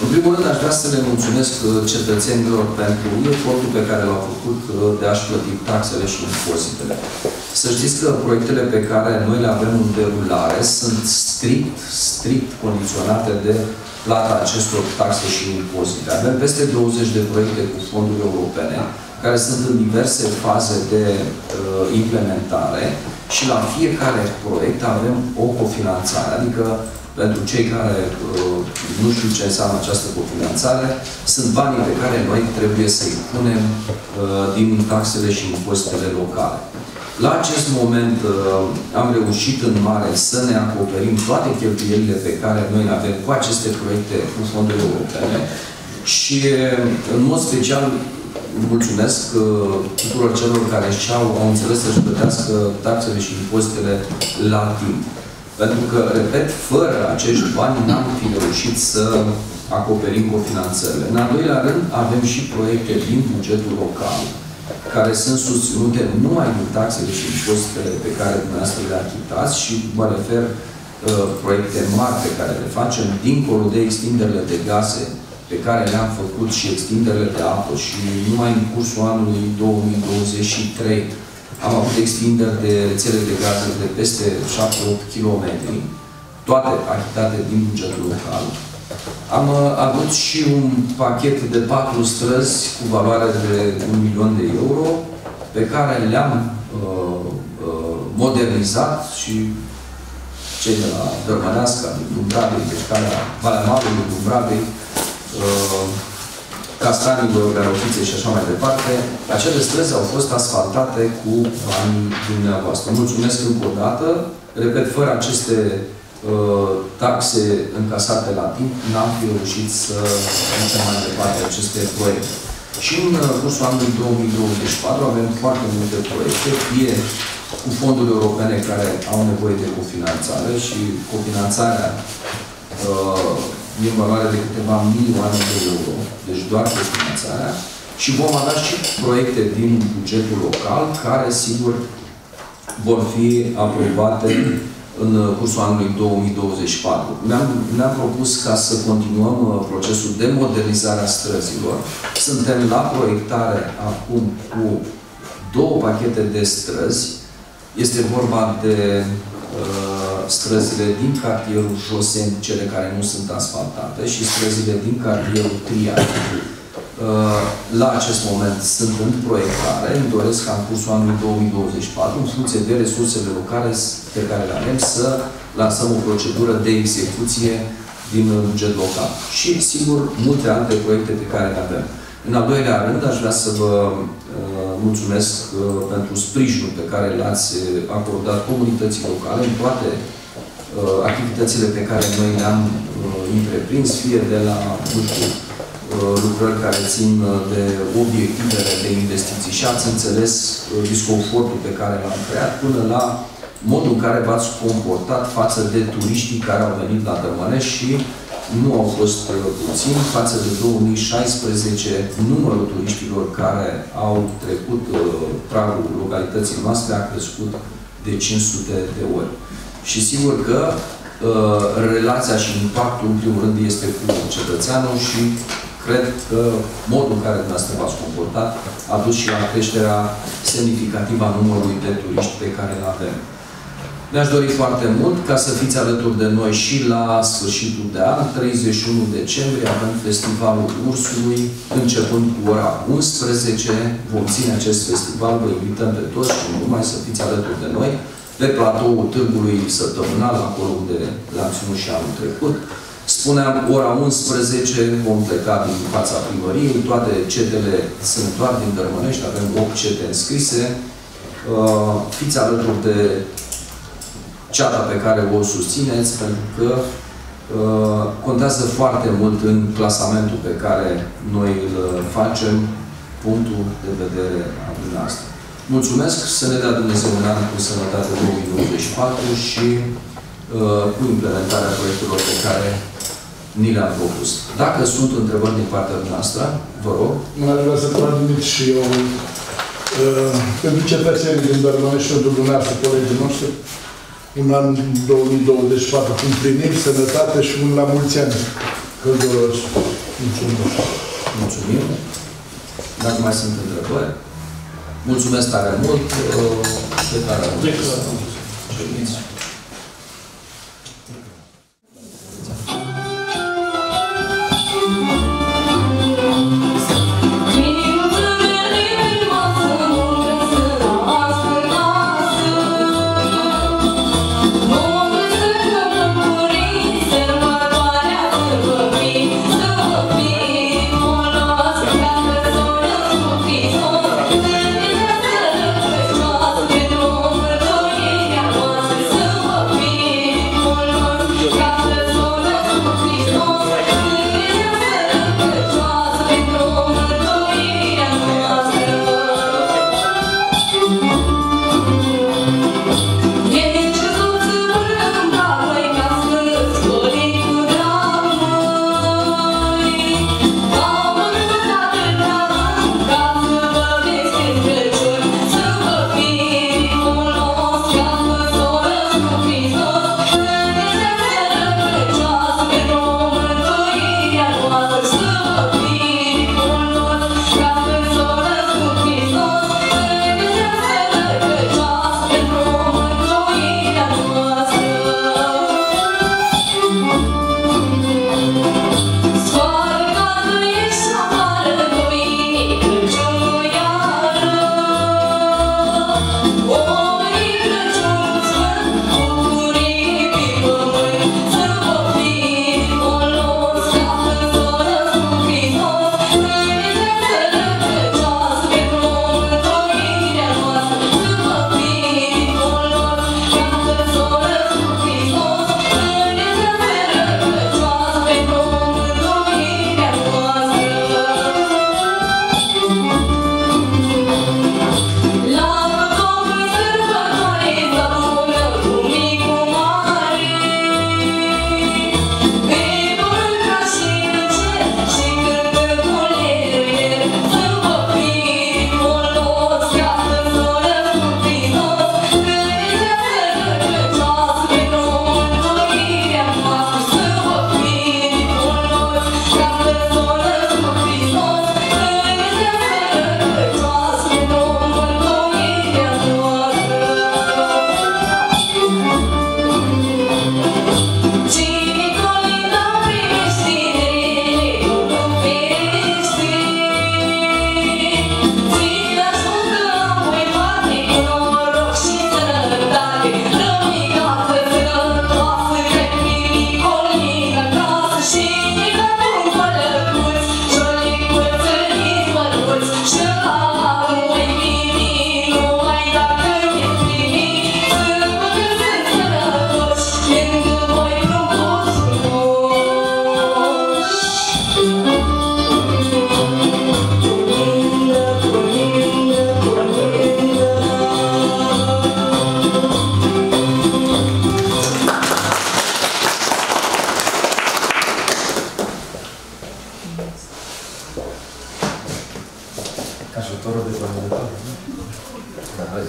În primul rând, aș vrea să le mulțumesc cetățenilor pentru efortul pe care l-au făcut de a-și plăti taxele și impozitele. Să știți că proiectele pe care noi le avem în derulare sunt strict condiționate de plata acestor taxe și impozite. Avem peste 20 de proiecte cu fonduri europene, care sunt în diverse faze de implementare și la fiecare proiect avem o cofinanțare. Adică, pentru cei care nu știu ce înseamnă această cofinanțare, sunt banii pe care noi trebuie să-i punem din taxele și impozitele locale. La acest moment am reușit în mare să ne acoperim toate cheltuielile pe care noi le avem cu aceste proiecte cu fonduri europene și în mod special mulțumesc tuturor celor care au înțeles să-și plătească taxele și impozitele la timp. Pentru că, repet, fără acești bani n-am fi reușit să acoperim cofinanțările. În al doilea rând, avem și proiecte din bugetul local, care sunt susținute numai din taxele și impozitele pe care dumneavoastră le achitați și mă refer proiecte mari pe care le facem, dincolo de extinderile de gaze pe care le-am făcut și extinderile de apă și numai în cursul anului 2023 am avut extinderi de rețele de gaze de peste 7-8 km, toate achitate din bugetul local. Am avut și un pachet de 4 străzi cu valoare de 1.000.000 de euro, pe care le-am modernizat și cei de la Dărmăneasca, din Dumbravei, deci calea Valea Marului, Dumbravei, Castranilor, Garofițe și așa mai departe, acele străzi au fost asfaltate cu banii dumneavoastră. Mulțumesc încă o dată. Repet, fără aceste taxe încasate la timp, n-am fi reușit să ducem mai departe aceste proiecte. Și în cursul anului 2024 avem foarte multe proiecte, fie cu fonduri europene care au nevoie de cofinanțare și cofinanțarea în valoare de câteva milioane de euro, deci doar cofinanțarea, și vom avea și proiecte din bugetul local care, sigur, vor fi aprobate în cursul anului 2024. Ne-am propus ca să continuăm procesul de modernizare a străzilor. Suntem la proiectare acum cu 2 pachete de străzi. Este vorba de străzile din cartierul Josen, cele care nu sunt asfaltate, și străzile din cartierul Trian. La acest moment sunt în proiectare. Îmi doresc ca în cursul anului 2024, în funcție de resursele locale pe care le avem, să lansăm o procedură de execuție din buget local. Și, sigur, multe alte proiecte pe care le avem. În al doilea rând, aș vrea să vă mulțumesc pentru sprijinul pe care l-ați acordat comunității locale în toate activitățile pe care noi le-am întreprins, fie de la, nu știu, lucrări care țin de obiectivele de investiții și ați înțeles disconfortul pe care l-am creat, până la modul în care v-ați comportat față de turiștii care au venit la Dărmănești și nu au fost puțini. Față de 2016, numărul turiștilor care au trecut pragul localității noastre a crescut de 500 de ori. Și sigur că relația și impactul, în primul rând, este cu cetățeanul și cred că modul în care dumneavoastră v-ați comportat a dus și la creșterea semnificativă a numărului de turiști pe care îl avem. Mi-aș dori foarte mult ca să fiți alături de noi și la sfârșitul de an, 31 decembrie, avem Festivalul Ursului, începând cu ora 11. Vom ține acest festival, vă invităm pe toți și nu numai să fiți alături de noi, pe platoul Târgului Săptămânal, acolo unde l-am ținut și anul trecut. Spuneam, ora 11 vom pleca din fața primăriei, toate cetele sunt doar din Dărmănești, avem 8 cete înscrise. Fiți alături de ceata pe care o susțineți, pentru că contează foarte mult în clasamentul pe care noi îl facem, punctul de vedere a dumneavoastră. Mulțumesc, să ne dea Dumnezeu un an cu sănătate 2024 și cu implementarea proiectelor pe care ni le-am propus. Dacă sunt întrebări din partea noastră, vă rog. Mai vreau să transmit și eu pentru cetățenii din Dărmănești și pentru dumneavoastră, colegii noștri, un an 2024 cu împliniri, sănătate și un la mulți ani. călduros. Mulțumim. Mulțumim. Dacă mai sunt întrebări, mulțumesc tare mult. Ședință. Ajutorul de comunitate. Da, hai.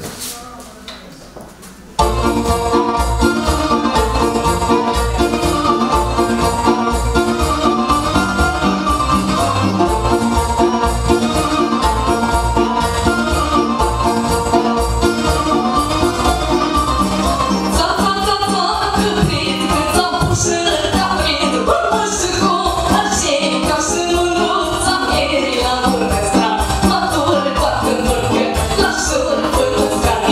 Lasciare poi non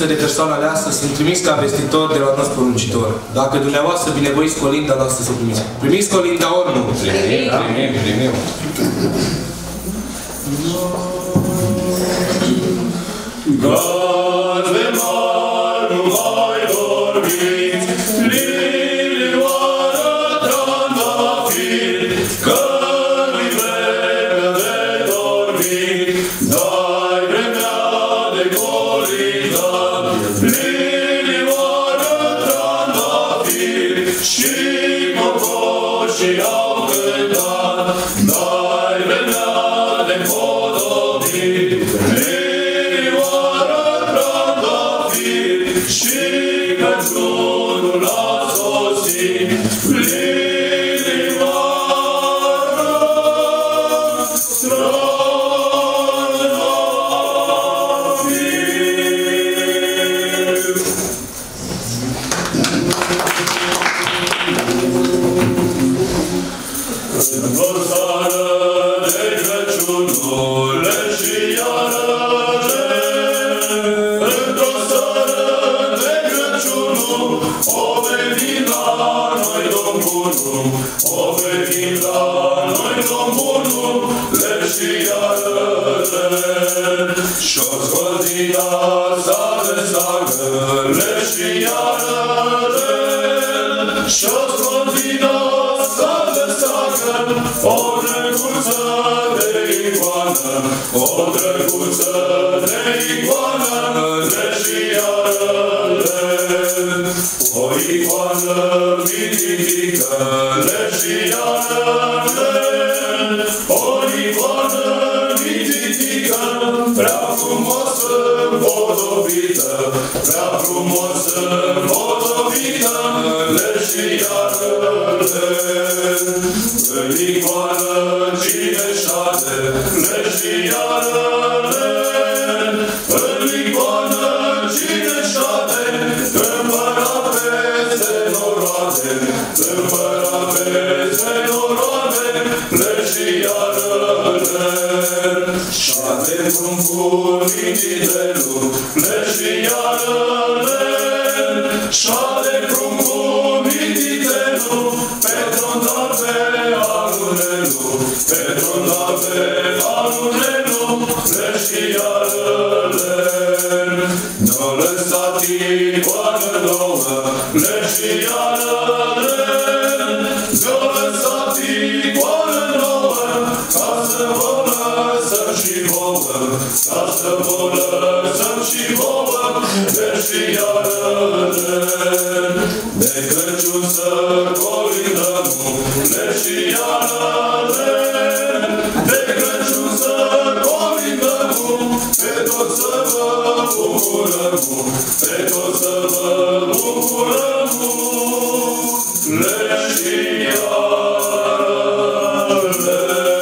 funcție de persoană aleasă, sunt trimis ca vestitor de la nos porunциtor. Dacă dumneavoastră binevoiți colinda noastră să o primiți. Primiți colinda ori nu? Primim. Gaze mari nu mai dormiți, lilioară trandafir, că-mi vremea de dormit, dai vremea de colindat. Lilioară trandafir și cocoșii au cântat, dai vremea de podobit. Și Crăciunul a sosit, lilioară trandafir. Într-o seară de Crăciunule și iarăși, o venit la noi Domn Bunul, o venit la noi Domn Bunul, le și iarăle. Și-o scotina sa de sagă, le și iarăle. Și-o scotina sa de sagă, o drăguță de icoană, o drăguță de icoană, le și iarăle. O icoană mititică, le și iarăle. O icoană mititică, prea frumos împodobită, prea frumos împodobită, le și iarăle. În icoană cine șade, le și iarăle. În icoană cine șade, împărat peste noroade, împărat peste noroade, le și iarăle. Șade pruncul mititelu, le și iarăle. Șade pruncul mititelu, pe trondar pe arunelu, pe trondar pe arunelu, le și iarăle. Ne-o lăsat icoană nouă, le și iarăle. Ne-o lăsat icoană nouă, ca să vă lăsăm și vouă, ca să vă lăsăm și vouă, le și iarăle. De Crăciun să colindăm, le și iarăle. De Crăciun să colindăm, pe tot să vă bucurăm, pe tot să vă bucurăm, le și iarăle.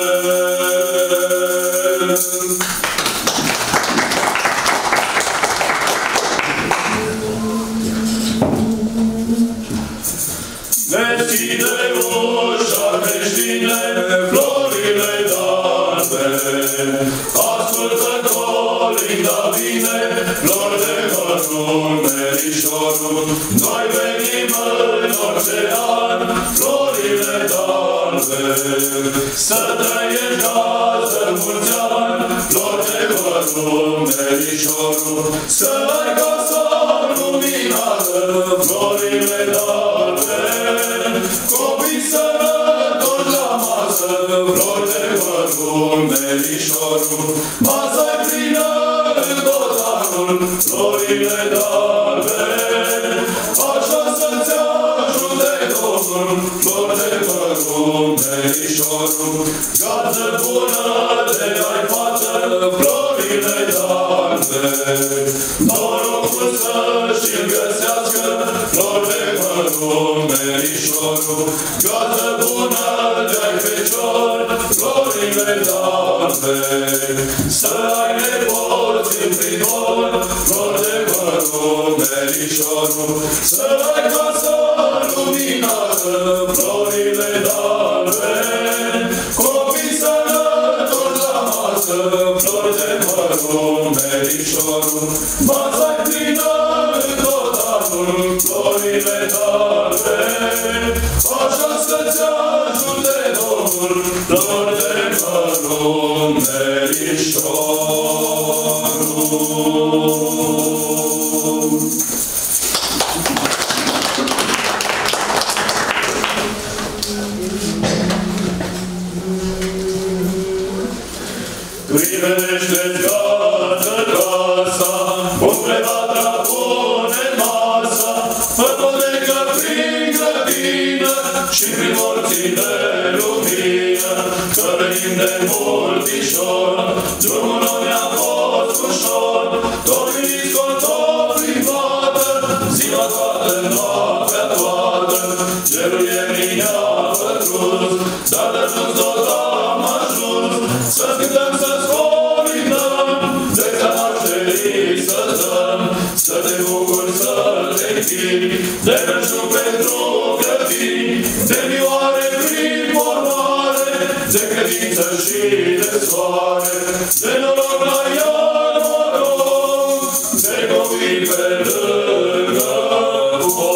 Deschide ușa creștine, florile d'albe, ascultă colinda vine, flori de hărul merișorul. Noi venim în orice an, florile d'albe, să trăiești azi mulți ani, flori de hărul merișorul. Să ai casa luminată, florile d'albe, copii sănătoși la masă, flori de hărul merișorul. Masa-i plină în tot anul, florile d'albe, așa să-ți ajute Domnul, flori de hărul merișorul. Gază bună de ai față, florile d'albe, norocul să-și-l găsească, flori de hărul merișorul. Gază bună de ai fecior, florile d'albe, să ai nepoți împlitori, flori de hărul merișorul. Să ai casă luminată, florile d'albe, copii sănătoși la masă, flori de hărul merișorul. Masa-i plină Domnul florile tale, așa să-ți ajute Domnul flor de mărunt merișorul. Privește-ți gata casa, umple vatra, pune masa, păpodecă prin grădină și prin morții de lumină, că venim de multișor, drumul nu ne-a fost ușor, tot veniți tot prin toată, ziua toată, noaptea toată, cerul e mine-a pătrus, dar de sus tot am ajuns, să cântăm, să-ți colindăm, de ca nașterii să dăm, să te bucuri, să te închini, de Crăciun pentru grădini, de vioare prin mormare, de credință și de soare, de noroc la iar noroc, de copii pe lângă foc.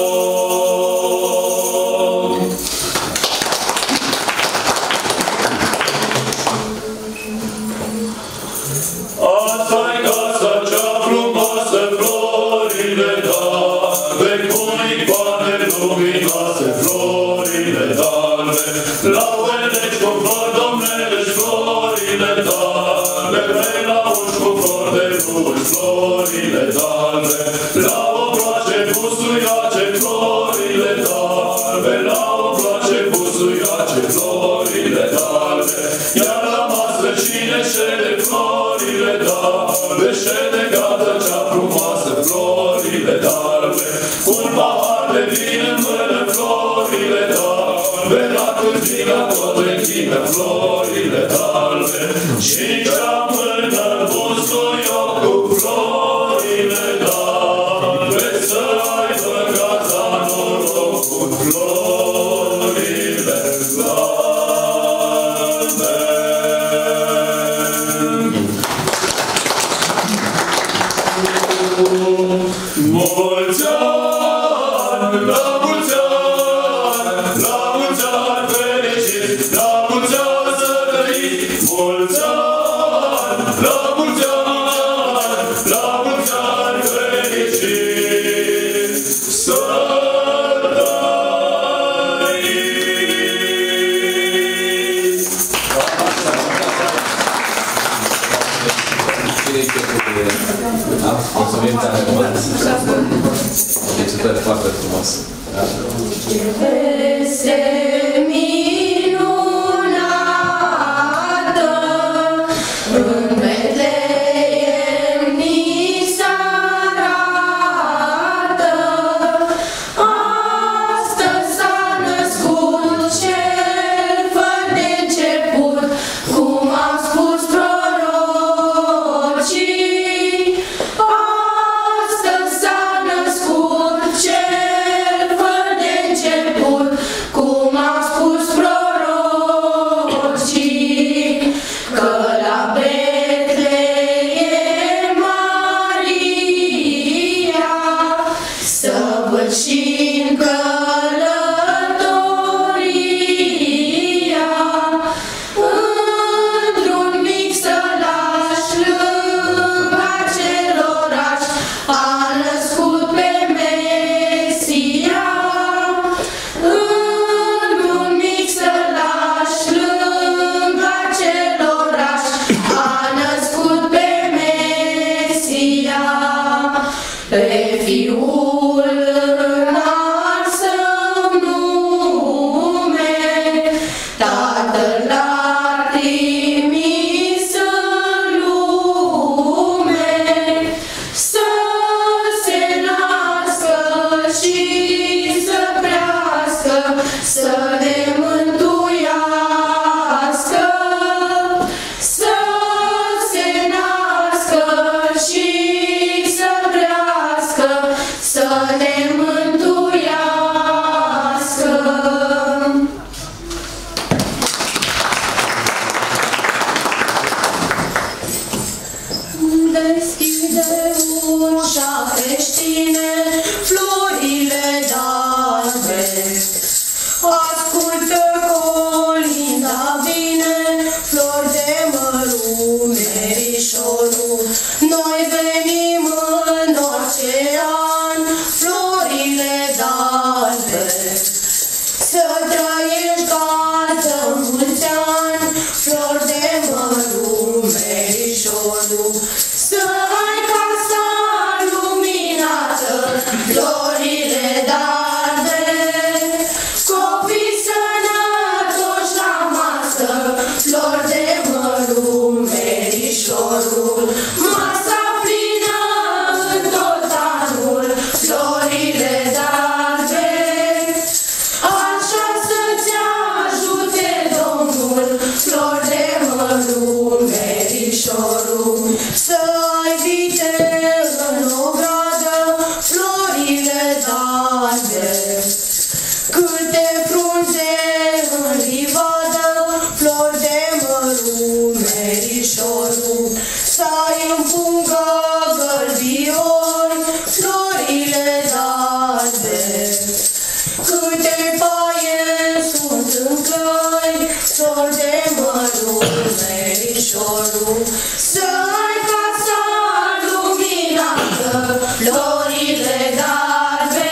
Asta-i casa cea frumoasă, florile tale, cu icoane luminoase, florile tale, la uelești cu flori domnești, florile tale, pe la uși cu flori de ruși, florile tale, la obroace busuioace, florile tale, la obroace busuioace, florile tale, iar la masă cine șede florile tale, șede gata cea frumoasă, florile tale, un pahar de vin în mână, florile tale, la cârtiga tot închină, florile tale, și cea mână busuioc cu florile tale, să aibă gata noroc cu florile tale. Mulți ani, la mulți ani, la mulți ani fericiți, la mulți ani să trăiți, mulți ani, la mulți ani, la mulți ani fericiți, să trăiți. Mulțumim tare mult! Felicitări foarte frumos! Este minunată, în Betleem ni s-arată, astăzi s-a născut cel fără de început, cum au spus prorocii. Astăzi s-a născut cel fără de început, cum au spus prorocii, că la Betleem Maria săvârșind călătoria, într-un mic sălaș lângă aceloraș a născut pe Mesia. Într-un mic sălaș lângă aceloraș a născut pe Mesia. Pe Fiul înalt să-i nume, Tatăl l-a trimis în lume, să se nască și să crească, să ne mântuiască, să se nască și să crească, să ne mântuiască. Deschide ușa, creștine, florile dalbe. Să trăiești gază mulți ani, flori de mărumerișorul. Să ai casa luminată, florile dalbe. Copii sănătoși la masă, flori de mărumerișorul. Masa plină în tot anul, florile dalbe. Așa să-ți ajute Domnul, flori de mărumerișorul. Să ai vite în ogradă, florile dalbe. Câte frunze în livadă, flori de mărumerișorul. Să ai în pungă gălbiori, florile dalbe. Câte paie sunt în clăi, flori de mărumerișorul. Să ai casa luminată, florile dalbe.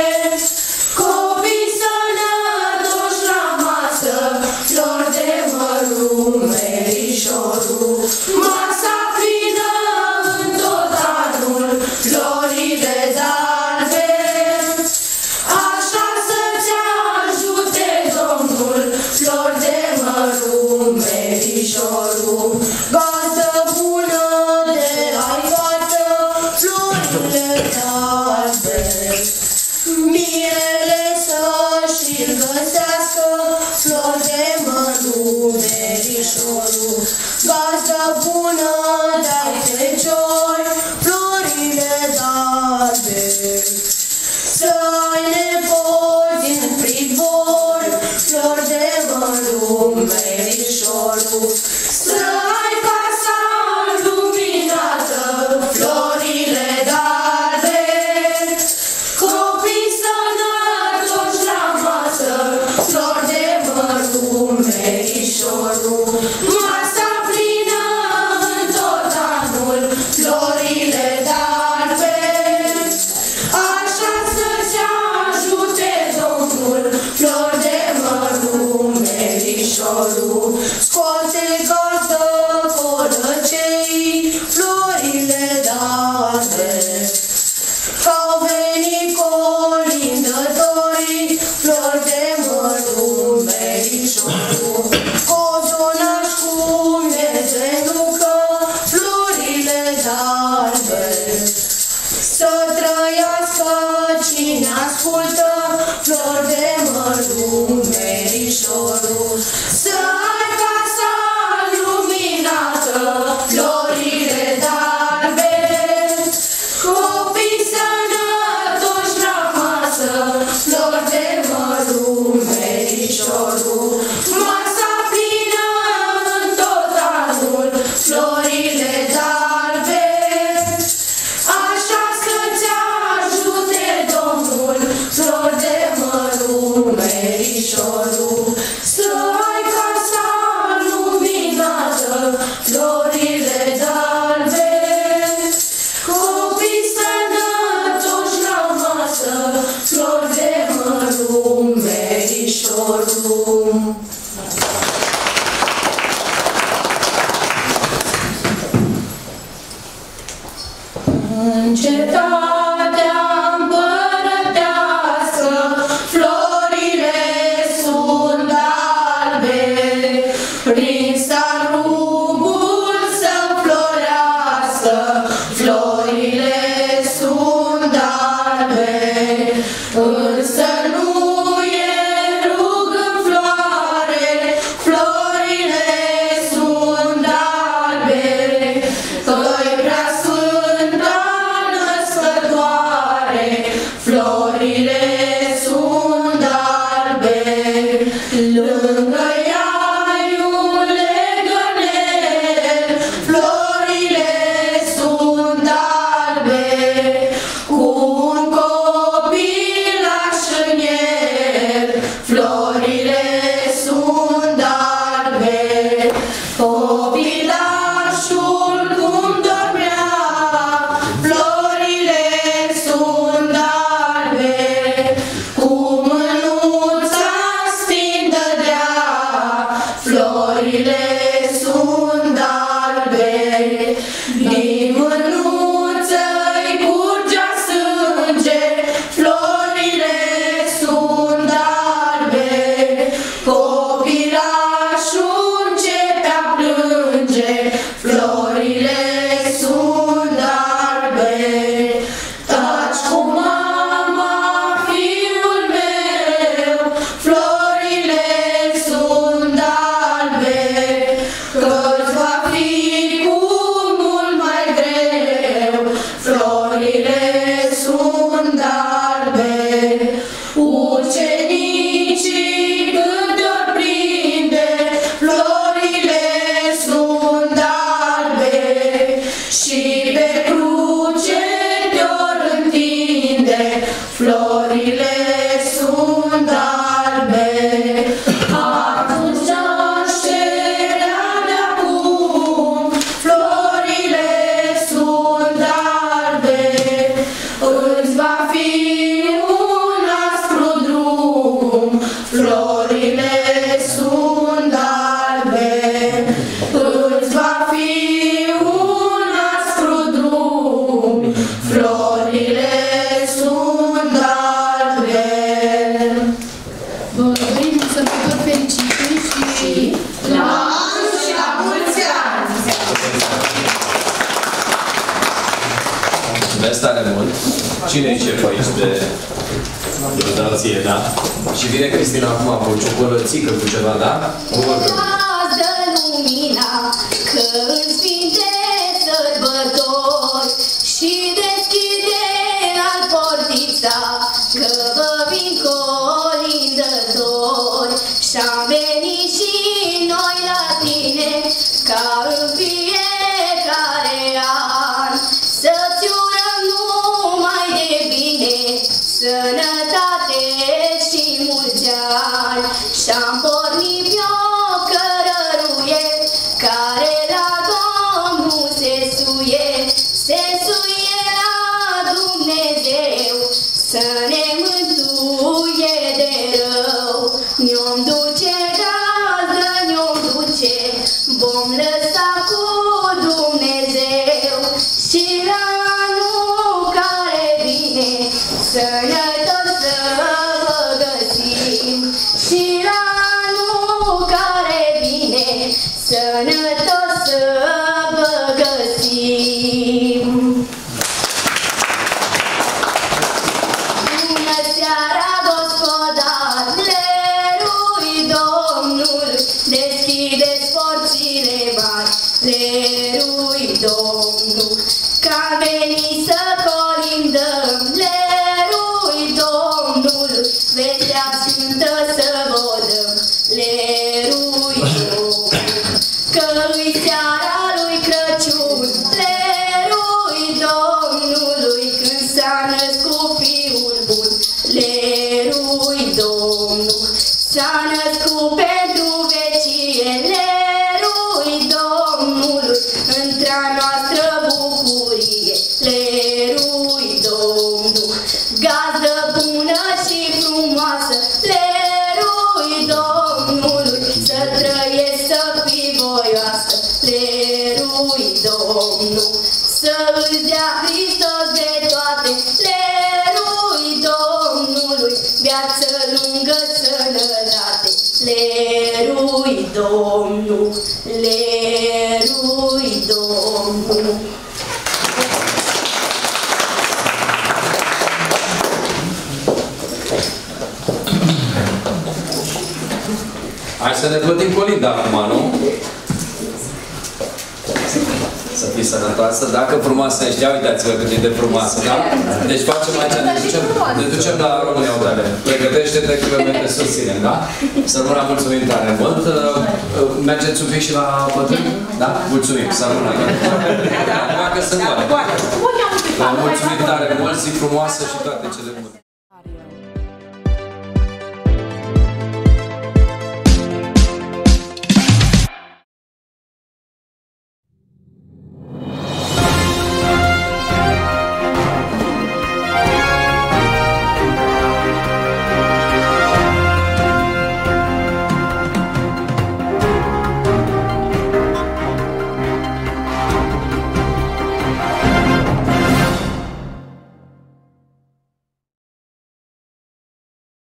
Copii sănătoși la masă, flori de mărumerișorul. Masa plină în tot anul, florile dalbe. Așa să-ți ajute Domnul, flori de mărumerișorul. Gazdă bună de ai fată, florile dalbe. Miele să-și-l găsească, flori de mărumerișorul. Gazdă bună de-ai feciori, florile dalbe. Să ai nepoți în privor, flori de mărumerișorul. Să ai casa luminată, florile dalbe. Copii sănătoși la masă, flori de mărumerișorul. Masa plină în tot anul, florile dalbe. Așa să-ți ajute Domnul, flori de mărumerișorul. Scoate gazdă colăcei, florile dalbe. Că-au venit colindătorii, flori de mărumerișorul. Cozonaș cu mezenucă, florile dalbe. Să trăiască cine ascultă, flori de mărumerișorul. Să ai casa luminată, florile dalbe. Copii sănătoși la masă, flori de mărumerișorul. Masa plină în tot anul, florile dalbe. Așa să-ți ajute Domnul, flori de mărumerișorul. Să ai casa florile sunt albe. Atunci nașterea de-acum, florile sunt albe. Îți va fi un aspru drum, florile sunt albe. Îți va fi un aspru drum, florile sunt albe. Vă dorim sărbători fericite și la anul și la mulți ani! Mulțumesc tare mult. Cine începe aici de Grădație, da? Și vine Cristina acum cu o cioccolățică cu ceva, da? Lasă lumina că în sfinte sărbători și deschide al portița că vă vin colindători. Și-am venit și noi la tine ca în fiecare an să-ți urăm numai de bine, sănătate și mulți ani. Și-am pornit pe-o cărăruie care la Domnul se suie la Dumnezeu să ne mântuie de rău. Ne-om duce gazdă, ne-om duce, vom lăsa cu Dumnezeu. Și la anul care vine sănătos să vă găsim. Și la anul care vine sănătos să vă găsim. Bună seara, gospodarului Domnului, deschideți porțile mari, lerui Domnul, că-am venit să colindăm, lerui Domnului, vestea sfântă să vă dăm, lerui Domnul, că-i seara lui Crăciun, lerui Domnului, când s-a născut Fiul bun, lerui Domnul, s-a născut pentru vecie, lerui Domnului, într-a noastră bucurie, lerui Domnul, gazdă bună și frumoasă, lerui Domnului, să trăiești, să fii voioasă, lerui Domnul, să îți dea Hristos de toate, lerui Domnului, viață lungă, sănătate, lerui Domnul, lerui Domnul. Hai să ne plătim colinda acum, nu? Să fii sănătoasă, dacă frumoasă ești, ia uitați-vă cât e de frumoasă, da? Deci facem aici, ne ducem la România Udale. Pregătește-te kilometri susținem, da? Să rămână, mulțumim tare mult. Mergeți un pic și la bătrân? Da? Mulțumim, să rămână. Numai că sunt goale. Mulțumim tare mult, zi frumoasă și toate cele bune.